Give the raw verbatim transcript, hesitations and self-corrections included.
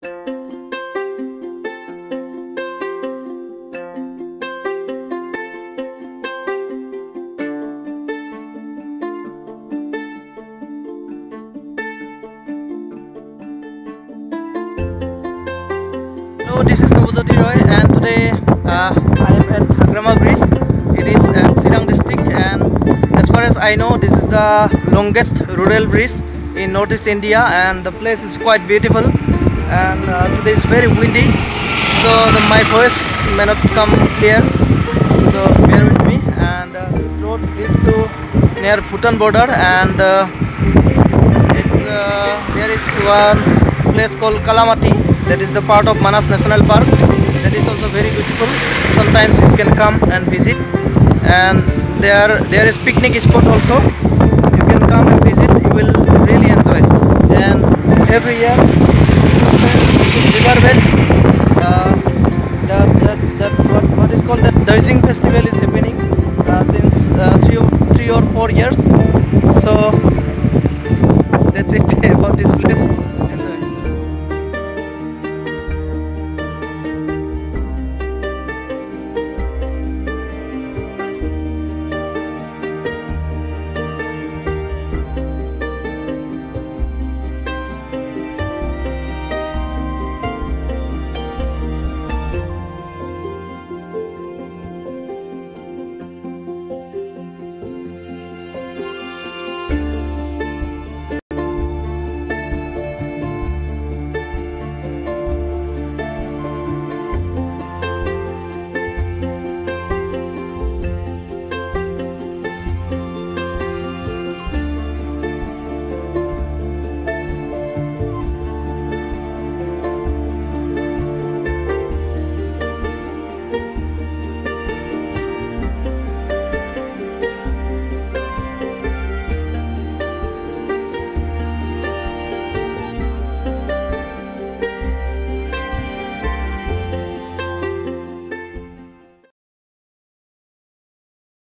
Hello, this is Roy, and today uh, I am at Hagrama bridge. It is at Sidang district, and as far as I know, this is the longest rural bridge in Northeast India, and the place is quite beautiful. And uh, today is very windy, so the, my voice may not come clear. So bear with me. And uh, this road is to near Bhutan border, and uh, it's uh, there is one place called Kalamati. That is the part of Manas National Park. That is also very beautiful. Sometimes you can come and visit. And there there is picnic spot also. You can come and visit. You will really enjoy. And every year, this riverbed, uh, that that that what what is called that Dajing festival is happening uh, since uh, three or three or four years. So that's it about this place.